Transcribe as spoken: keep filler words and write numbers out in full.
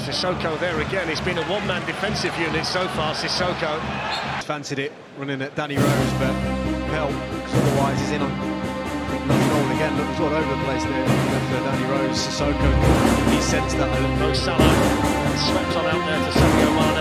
Sissoko there again. He's been a one-man defensive unit so far, Sissoko. Fancied it running at Danny Rose, but Pell, otherwise he's in on goal again. Looks all over the place there. Left Danny Rose, Sissoko. He sensed that. Moussa swept on out there to Sadio Mane.